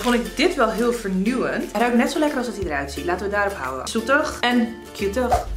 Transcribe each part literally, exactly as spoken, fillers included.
vond ik dit wel heel vernieuwend. Hij ruikt net zo lekker als dat hij eruit ziet. Laten we het daarop houden. Zoetig en cuteig.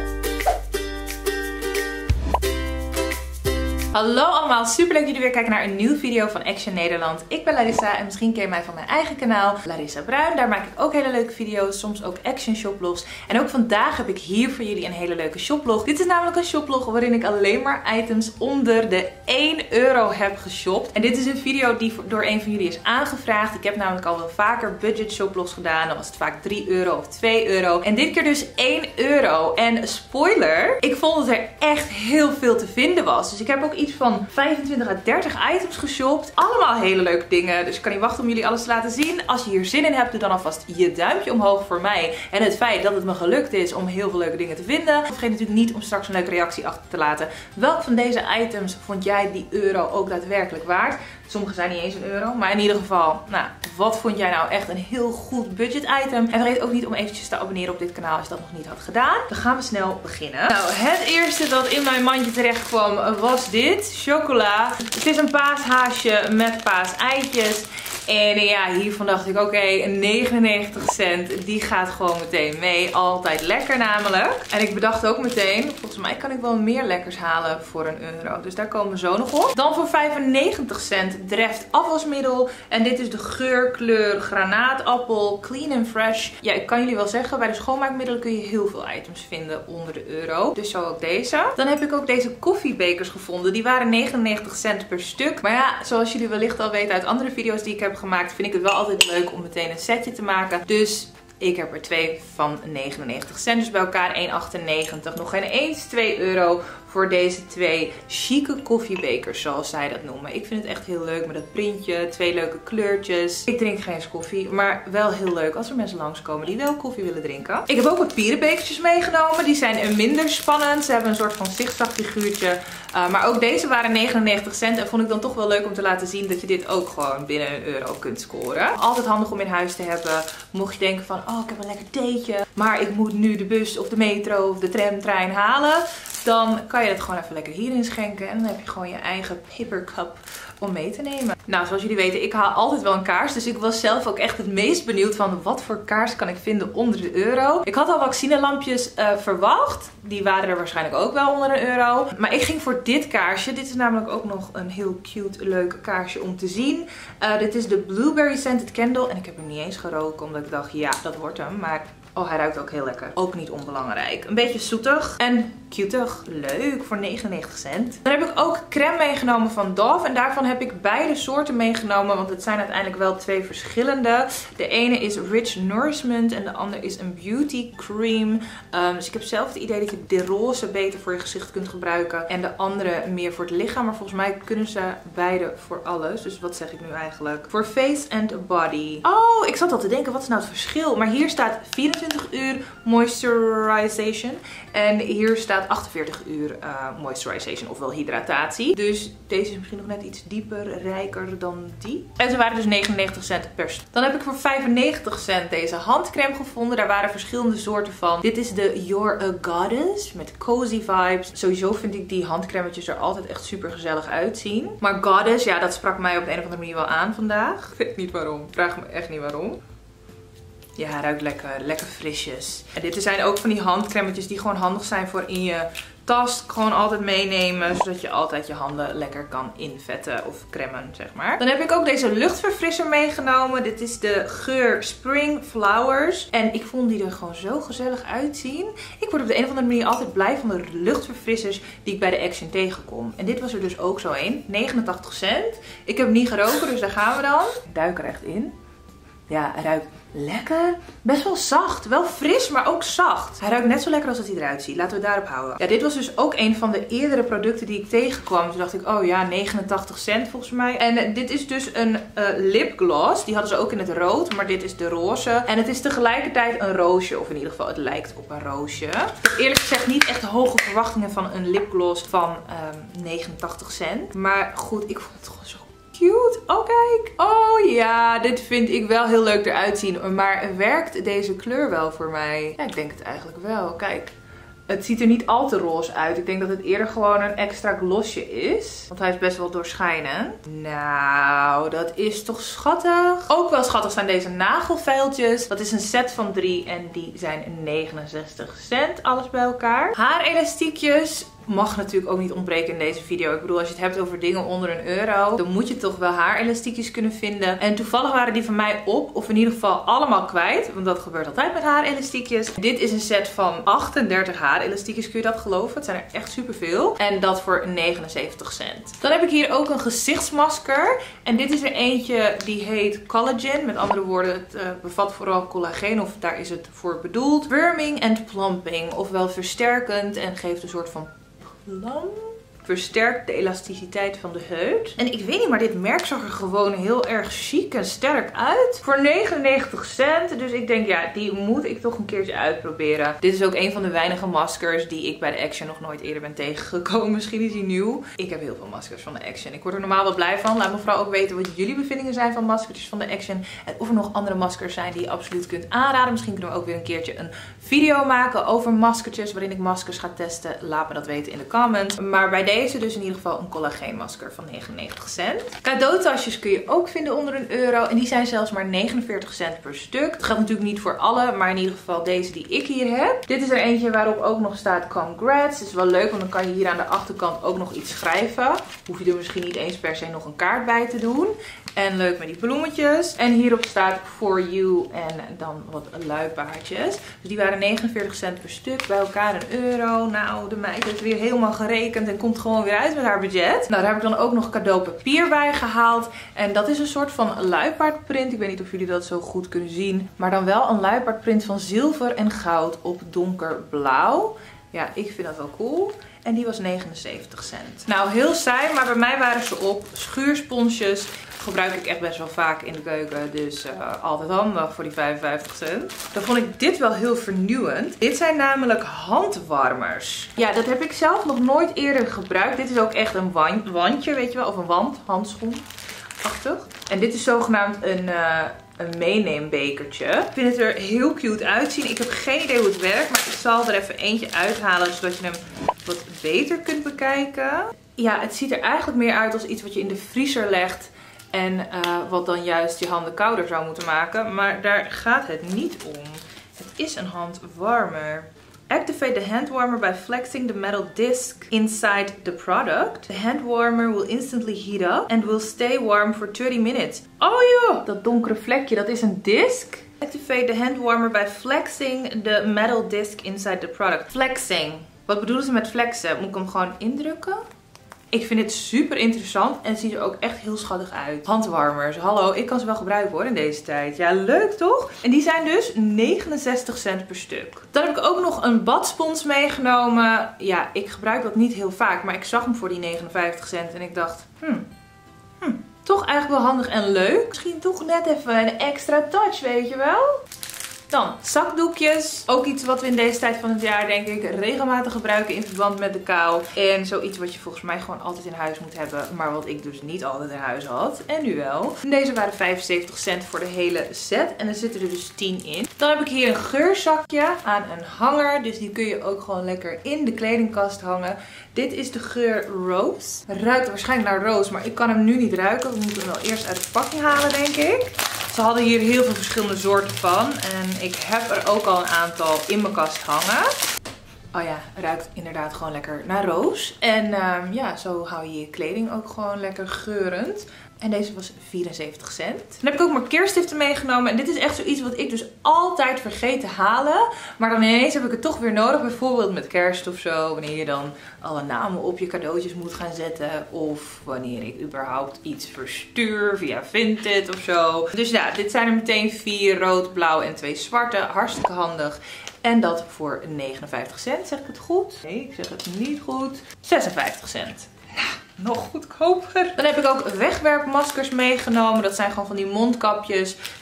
Hallo allemaal, super leuk dat jullie weer kijken naar een nieuwe video van Action Nederland. Ik ben Larissa en misschien ken je mij van mijn eigen kanaal, Larissa Bruin. Daar maak ik ook hele leuke video's, soms ook action shoplogs. En ook vandaag heb ik hier voor jullie een hele leuke shoplog. Dit is namelijk een shoplog waarin ik alleen maar items onder de één euro heb geshopt. En dit is een video die door een van jullie is aangevraagd. Ik heb namelijk al wel vaker budget shoplogs gedaan. Dan was het vaak drie euro of twee euro. En dit keer dus één euro. En spoiler, ik vond dat er echt heel veel te vinden was. Dus ik heb ook iets van vijfentwintig à dertig items geshopt. Allemaal hele leuke dingen. Dus ik kan niet wachten om jullie alles te laten zien. Als je hier zin in hebt, doe dan alvast je duimpje omhoog voor mij. En het feit dat het me gelukt is om heel veel leuke dingen te vinden. Vergeet natuurlijk niet om straks een leuke reactie achter te laten. Welk van deze items vond jij die euro ook daadwerkelijk waard? Sommige zijn niet eens een euro. Maar in ieder geval, nou, wat vond jij nou echt een heel goed budget item? En vergeet ook niet om eventjes te abonneren op dit kanaal als je dat nog niet had gedaan. Dan gaan we snel beginnen. Nou, het eerste dat in mijn mandje terecht kwam was dit. Chocola. Het is een paashaasje met paaseitjes. En ja, hiervan dacht ik, oké, okay, negenennegentig cent, die gaat gewoon meteen mee. Altijd lekker namelijk. En ik bedacht ook meteen, volgens mij kan ik wel meer lekkers halen voor een euro. Dus daar komen we zo nog op. Dan voor vijfennegentig cent Dreft afwasmiddel. En dit is de geurkleur granaatappel, clean and fresh. Ja, ik kan jullie wel zeggen, bij de schoonmaakmiddelen kun je heel veel items vinden onder de euro. Dus zo ook deze. Dan heb ik ook deze koffiebekers gevonden. Die waren negenennegentig cent per stuk. Maar ja, zoals jullie wellicht al weten uit andere video's die ik heb gemaakt, vind ik het wel altijd leuk om meteen een setje te maken. Dus ik heb er twee van negenennegentig cent. Dus bij elkaar één achtennegentig. Nog geen eens twee euro voor deze twee chique koffiebekers, zoals zij dat noemen. Ik vind het echt heel leuk met dat printje. Twee leuke kleurtjes. Ik drink geen eens koffie, maar wel heel leuk als er mensen langskomen die wel koffie willen drinken. Ik heb ook wat pierenbekertjes meegenomen. Die zijn minder spannend. Ze hebben een soort van zigzagfiguurtje. Uh, maar ook deze waren negenennegentig cent. En vond ik dan toch wel leuk om te laten zien dat je dit ook gewoon binnen een euro kunt scoren. Altijd handig om in huis te hebben. Mocht je denken van, oh, ik heb een lekker theetje, maar ik moet nu de bus of de metro of de tram, trein halen. Dan kan je het gewoon even lekker hierin schenken. En dan heb je gewoon je eigen papercup om mee te nemen. Nou, zoals jullie weten, ik haal altijd wel een kaars. Dus ik was zelf ook echt het meest benieuwd van wat voor kaars kan ik vinden onder de euro. Ik had al vaccinelampjes uh, verwacht. Die waren er waarschijnlijk ook wel onder een euro. Maar ik ging voor dit kaarsje. Dit is namelijk ook nog een heel cute, leuk kaarsje om te zien. Uh, dit is de Blueberry Scented Candle. En ik heb hem niet eens geroken, omdat ik dacht, ja, dat wordt hem. Maar oh, hij ruikt ook heel lekker. Ook niet onbelangrijk. Een beetje zoetig en cuteig. Leuk voor negenennegentig cent. Dan heb ik ook crème meegenomen van Dove. En daarvan heb ik beide soorten meegenomen. Want het zijn uiteindelijk wel twee verschillende. De ene is Rich Nourishment. En de andere is een Beauty Cream. Um, dus ik heb zelf het idee dat je de roze beter voor je gezicht kunt gebruiken. En de andere meer voor het lichaam. Maar volgens mij kunnen ze beide voor alles. Dus wat zeg ik nu eigenlijk? Voor face and body. Oh, ik zat al te denken, wat is nou het verschil? Maar hier staat vierentwintig uur moisturization. En hier staat achtenveertig uur uh, moisturization, ofwel hydratatie. Dus deze is misschien nog net iets dieper, rijker dan die. En ze waren dus negenennegentig cent per stuk. Dan heb ik voor vijfennegentig cent deze handcrème gevonden. Daar waren verschillende soorten van. Dit is de You're a Goddess met cozy vibes. Sowieso vind ik die handcremetjes er altijd echt super gezellig uitzien. Maar Goddess, ja, dat sprak mij op de een of andere manier wel aan vandaag. Ik weet niet waarom. Vraag me echt niet waarom. Ja, hij ruikt lekker. Lekker frisjes. En dit zijn ook van die handcremetjes die gewoon handig zijn voor in je tas. Gewoon altijd meenemen. Zodat je altijd je handen lekker kan invetten of cremmen, zeg maar. Dan heb ik ook deze luchtverfrisser meegenomen. Dit is de geur Spring Flowers. En ik vond die er gewoon zo gezellig uitzien. Ik word op de een of andere manier altijd blij van de luchtverfrissers die ik bij de Action tegenkom. En dit was er dus ook zo een. negenentachtig cent. Ik heb hem niet geroken, dus daar gaan we dan. Ik duik er echt in. Ja, hij ruikt lekker. Best wel zacht. Wel fris, maar ook zacht. Hij ruikt net zo lekker als dat hij eruit ziet. Laten we het daarop houden. Ja, dit was dus ook een van de eerdere producten die ik tegenkwam. Toen dacht ik, oh ja, negenentachtig cent volgens mij. En dit is dus een uh, lipgloss. Die hadden ze ook in het rood, maar dit is de roze. En het is tegelijkertijd een roosje. Of in ieder geval, het lijkt op een roosje. Ik heb eerlijk gezegd niet echt hoge verwachtingen van een lipgloss van um, negenentachtig cent. Maar goed, ik vond het gewoon zo cute. Oh, kijk. Oh ja, dit vind ik wel heel leuk eruit zien. Maar werkt deze kleur wel voor mij? Ja, ik denk het eigenlijk wel. Kijk. Het ziet er niet al te roze uit. Ik denk dat het eerder gewoon een extra glossje is. Want hij is best wel doorschijnend. Nou, dat is toch schattig. Ook wel schattig zijn deze nagelveiltjes. Dat is een set van drie en die zijn negenenzestig cent. Alles bij elkaar. Haarelastiekjes mag natuurlijk ook niet ontbreken in deze video. Ik bedoel, als je het hebt over dingen onder een euro, dan moet je toch wel haarelastiekjes kunnen vinden. En toevallig waren die van mij op, of in ieder geval allemaal kwijt. Want dat gebeurt altijd met haarelastiekjes. Dit is een set van achtendertig haarelastiekjes. Kun je dat geloven? Het zijn er echt superveel. En dat voor negenenzeventig cent. Dan heb ik hier ook een gezichtsmasker. En dit is er eentje die heet Collagen. Met andere woorden, het uh, bevat vooral collageen, of daar is het voor bedoeld. Firming and plumping, ofwel versterkend en geeft een soort van Lang. Versterkt de elasticiteit van de huid. En ik weet niet, maar dit merk zag er gewoon heel erg chic en sterk uit. Voor negenennegentig cent. Dus ik denk, ja, die moet ik toch een keertje uitproberen. Dit is ook een van de weinige maskers die ik bij de Action nog nooit eerder ben tegengekomen. Misschien is die nieuw. Ik heb heel veel maskers van de Action. Ik word er normaal wel blij van. Laat me vooral ook weten wat jullie bevindingen zijn van maskertjes van de Action. En of er nog andere maskers zijn die je absoluut kunt aanraden. Misschien kunnen we ook weer een keertje een video maken over maskertjes. Waarin ik maskers ga testen. Laat me dat weten in de comments. Maar bij deze dus in ieder geval een collageenmasker van negenennegentig cent. Cadeautasjes kun je ook vinden onder een euro. En die zijn zelfs maar negenenveertig cent per stuk. Het geldt natuurlijk niet voor alle, maar in ieder geval deze die ik hier heb. Dit is er eentje waarop ook nog staat congrats. Dat is wel leuk, want dan kan je hier aan de achterkant ook nog iets schrijven. Hoef je er misschien niet eens per se nog een kaart bij te doen. En leuk met die bloemetjes. En hierop staat for you en dan wat luipaardjes. Dus die waren negenenveertig cent per stuk. Bij elkaar een euro. Nou, de meid heeft weer helemaal gerekend en komt gewoon weer uit met haar budget. Nou, daar heb ik dan ook nog cadeaupapier bij gehaald. En dat is een soort van luipaardprint. Ik weet niet of jullie dat zo goed kunnen zien. Maar dan wel een luipaardprint van zilver en goud op donkerblauw. Ja, ik vind dat wel cool. En die was negenenzeventig cent. Nou, heel saai, maar bij mij waren ze op. Schuursponsjes gebruik ik echt best wel vaak in de keuken. Dus uh, altijd handig voor die vijfenvijftig cent. Dan vond ik dit wel heel vernieuwend. Dit zijn namelijk handwarmers. Ja, dat heb ik zelf nog nooit eerder gebruikt. Dit is ook echt een wandje, weet je wel. Of een wand, handschoen-achtig. En dit is zogenaamd een... Uh, een meeneembekertje. Ik vind het er heel cute uitzien. Ik heb geen idee hoe het werkt, maar ik zal er even eentje uithalen zodat je hem wat beter kunt bekijken. Ja, het ziet er eigenlijk meer uit als iets wat je in de vriezer legt en uh, wat dan juist je handen kouder zou moeten maken. Maar daar gaat het niet om. Het is een handwarmer. Activate the hand warmer by flexing the metal disc inside the product. The hand warmer will instantly heat up and will stay warm for thirty minutes. Oh joh! Dat donkere vlekje, dat is een disc. Activate the hand warmer by flexing the metal disc inside the product. Flexing. Wat bedoelen ze met flexen? Moet ik hem gewoon indrukken? Ik vind dit super interessant en het ziet er ook echt heel schattig uit. Handwarmers, hallo, ik kan ze wel gebruiken hoor in deze tijd. Ja, leuk toch? En die zijn dus negenenzestig cent per stuk. Dan heb ik ook nog een badspons meegenomen. Ja, ik gebruik dat niet heel vaak, maar ik zag hem voor die negenenvijftig cent en ik dacht, hmm, hmm, toch eigenlijk wel handig en leuk. Misschien toch net even een extra touch, weet je wel? Dan zakdoekjes. Ook iets wat we in deze tijd van het jaar denk ik regelmatig gebruiken in verband met de kou. En zoiets wat je volgens mij gewoon altijd in huis moet hebben. Maar wat ik dus niet altijd in huis had. En nu wel. Deze waren vijfenzeventig cent voor de hele set. En er zitten er dus tien in. Dan heb ik hier een geurzakje aan een hanger. Dus die kun je ook gewoon lekker in de kledingkast hangen. Dit is de geur Rose. Ruikt waarschijnlijk naar roos, maar ik kan hem nu niet ruiken. We moeten hem wel eerst uit de pakking halen, denk ik. Ze hadden hier heel veel verschillende soorten van. En ik heb er ook al een aantal in mijn kast hangen. Oh ja, ruikt inderdaad gewoon lekker naar roos. En um, ja, zo hou je je kleding ook gewoon lekker geurend. En deze was vierenzeventig cent. Dan heb ik ook markeerstiften meegenomen. En dit is echt zoiets wat ik dus altijd vergeet te halen. Maar dan ineens heb ik het toch weer nodig. Bijvoorbeeld met kerst of zo. Wanneer je dan alle namen op je cadeautjes moet gaan zetten. Of wanneer ik überhaupt iets verstuur via Vinted of zo. Dus ja, dit zijn er meteen vier. Rood, blauw en twee zwarte. Hartstikke handig. En dat voor negenenvijftig cent. Zeg ik het goed? Nee, ik zeg het niet goed. zesenvijftig cent. Nou, nog goedkoper. Dan heb ik ook wegwerpmaskers meegenomen. Dat zijn gewoon van die mondkapjes.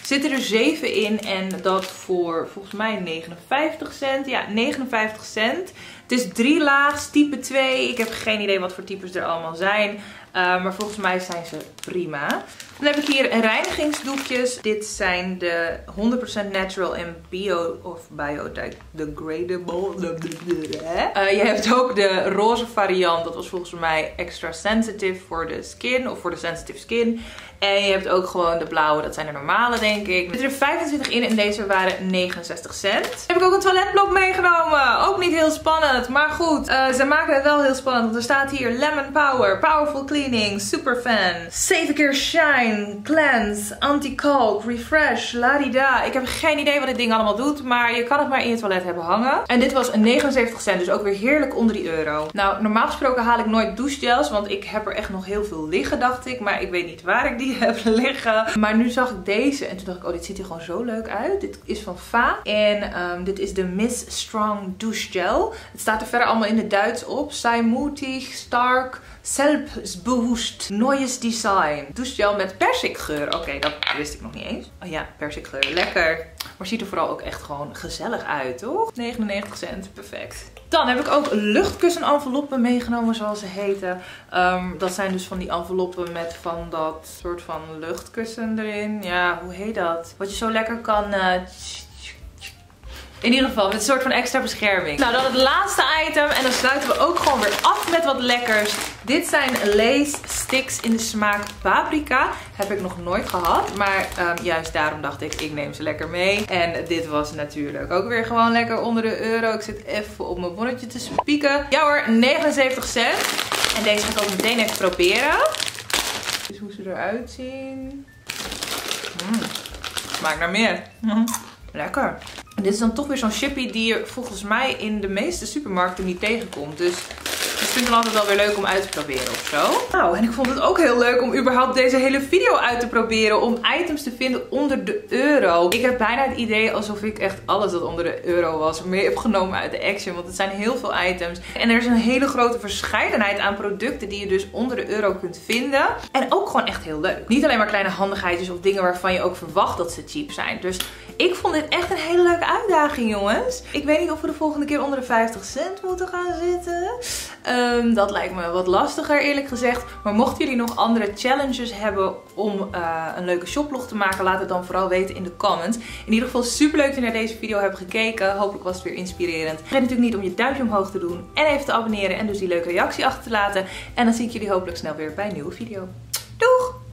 Zitten er zeven in en dat voor volgens mij negenenvijftig cent. Ja, negenenvijftig cent. Het is drie laags, type twee. Ik heb geen idee wat voor types er allemaal zijn. Uh, maar volgens mij zijn ze prima. Dan heb ik hier reinigingsdoekjes. Dit zijn de honderd procent natural en bio of biodegradable. Uh, je hebt ook de roze variant. Dat was volgens mij extra sensitive voor de skin of voor de sensitive skin. En je hebt ook gewoon de blauwe, dat zijn de normale denk ik. Er zitten er vijfentwintig in en deze waren negenenzestig cent. Dan heb ik ook een toiletblok meegenomen. Ook niet heel spannend, maar goed. Uh, ze maken het wel heel spannend, want er staat hier Lemon Power, Powerful Cleaning, Super Fan, zeven keer Shine, Cleanse, Anti-Kalk, Refresh, ladida. Ik heb geen idee wat dit ding allemaal doet, maar je kan het maar in je toilet hebben hangen. En dit was negenenzeventig cent, dus ook weer heerlijk onder die euro. Nou, normaal gesproken haal ik nooit douchegels, want ik heb er echt nog heel veel liggen, dacht ik. Maar ik weet niet waar ik die heb liggen. Maar nu zag ik deze en toen dacht ik, oh, dit ziet er gewoon zo leuk uit. Dit is van Fa. En um, dit is de Miss Strong Douche Gel. Het staat er verder allemaal in het Duits op. Zijmutig, stark, zelfbewust, neues design. Douchegel met persikgeur. Oké, okay, dat wist ik nog niet eens. Oh ja, persikgeur. Lekker. Maar ziet er vooral ook echt gewoon gezellig uit, toch? negenennegentig cent. Perfect. Dan heb ik ook luchtkussen-enveloppen meegenomen, zoals ze heten. Um, dat zijn dus van die enveloppen met van dat soort van luchtkussen erin. Ja, hoe heet dat? Wat je zo lekker kan... Uh, In ieder geval, met een soort van extra bescherming. Nou, dan het laatste item. En dan sluiten we ook gewoon weer af met wat lekkers. Dit zijn Lay's sticks in de smaak paprika. Heb ik nog nooit gehad. Maar um, juist daarom dacht ik, ik neem ze lekker mee. En dit was natuurlijk ook weer gewoon lekker onder de euro. Ik zit even op mijn bonnetje te spieken. Ja hoor, negenenzeventig cent. En deze ga ik ook meteen even proberen. Dus hoe ze eruit zien. Mm, smaakt naar meer. Mm, lekker. En dit is dan toch weer zo'n chippy die je volgens mij in de meeste supermarkten niet tegenkomt. Dus ik vind het altijd wel weer leuk om uit te proberen of zo. Nou, en ik vond het ook heel leuk om überhaupt deze hele video uit te proberen. Om items te vinden onder de euro. Ik heb bijna het idee alsof ik echt alles dat onder de euro was mee heb genomen uit de Action. Want het zijn heel veel items. En er is een hele grote verscheidenheid aan producten die je dus onder de euro kunt vinden. En ook gewoon echt heel leuk. Niet alleen maar kleine handigheidjes of dingen waarvan je ook verwacht dat ze cheap zijn. Dus ik vond dit echt een hele leuke uitdaging, jongens. Ik weet niet of we de volgende keer onder de vijftig cent moeten gaan zitten. Um, dat lijkt me wat lastiger, eerlijk gezegd. Maar mochten jullie nog andere challenges hebben om uh, een leuke shoplog te maken, laat het dan vooral weten in de comments. In ieder geval super leuk dat je naar deze video hebt gekeken. Hopelijk was het weer inspirerend. Vergeet natuurlijk niet om je duimpje omhoog te doen en even te abonneren en dus die leuke reactie achter te laten. En dan zie ik jullie hopelijk snel weer bij een nieuwe video.